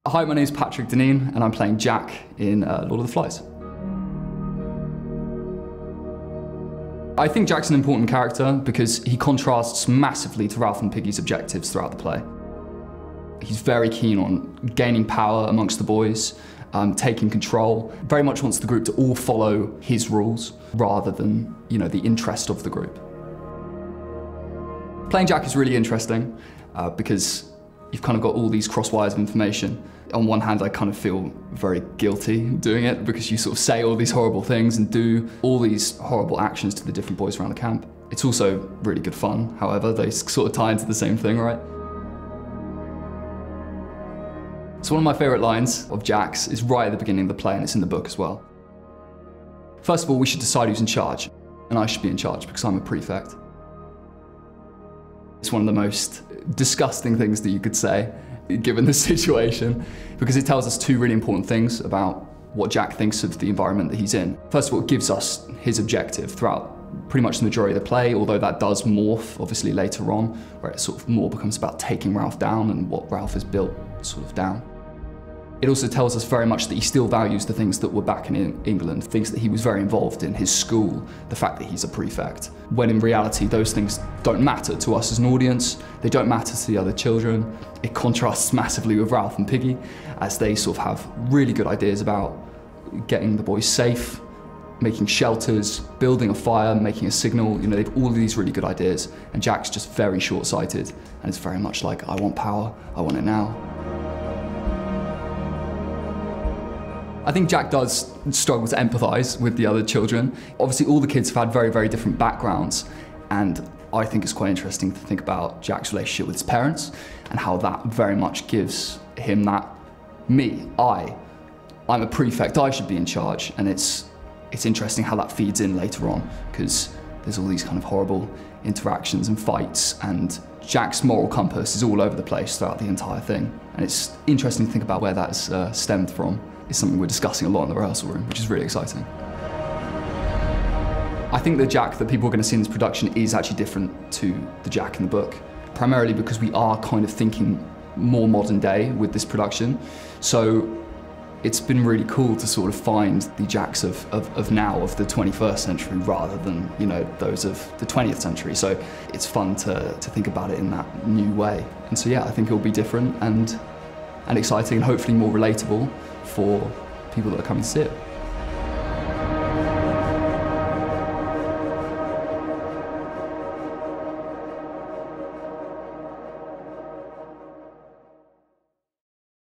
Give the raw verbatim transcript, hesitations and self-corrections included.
Hi, my name is Patrick Dineen and I'm playing Jack in uh, Lord of the Flies. I think Jack's an important character because he contrasts massively to Ralph and Piggy's objectives throughout the play. He's very keen on gaining power amongst the boys, um, taking control, very much wants the group to all follow his rules rather than, you know, the interest of the group. Playing Jack is really interesting uh, because you've kind of got all these cross wires of information. On one hand, I kind of feel very guilty doing it because you sort of say all these horrible things and do all these horrible actions to the different boys around the camp. It's also really good fun, however, they sort of tie into the same thing, right? So one of my favourite lines of Jack's is right at the beginning of the play, and it's in the book as well. First of all, we should decide who's in charge, and I should be in charge because I'm a prefect. It's one of the most disgusting things that you could say, given the situation, because it tells us two really important things about what Jack thinks of the environment that he's in. First of all, it gives us his objective throughout pretty much the majority of the play, although that does morph, obviously, later on, where it sort of more becomes about taking Ralph down and what Ralph has built sort of down. It also tells us very much that he still values the things that were back in England, things that he was very involved in, his school, the fact that he's a prefect. When in reality, those things don't matter to us as an audience, they don't matter to the other children. It contrasts massively with Ralph and Piggy, as they sort of have really good ideas about getting the boys safe, making shelters, building a fire, making a signal. You know, they've all of these really good ideas, and Jack's just very short-sighted, and it's very much like, I want power, I want it now. I think Jack does struggle to empathise with the other children. Obviously, all the kids have had very, very different backgrounds, and I think it's quite interesting to think about Jack's relationship with his parents and how that very much gives him that, me, I, I'm a prefect, I should be in charge, and it's, it's interesting how that feeds in later on, because there's all these kind of horrible interactions and fights, and Jack's moral compass is all over the place throughout the entire thing, and it's interesting to think about where that's uh, stemmed from. Is something we're discussing a lot in the rehearsal room, which is really exciting. I think the Jack that people are going to see in this production is actually different to the Jack in the book, primarily because we are kind of thinking more modern day with this production. So it's been really cool to sort of find the Jacks of, of, of now, of the twenty-first century, rather than, you know, those of the twentieth century. So it's fun to, to think about it in that new way. And so yeah, I think it'll be different and, and exciting and hopefully more relatable for people that are coming to see it.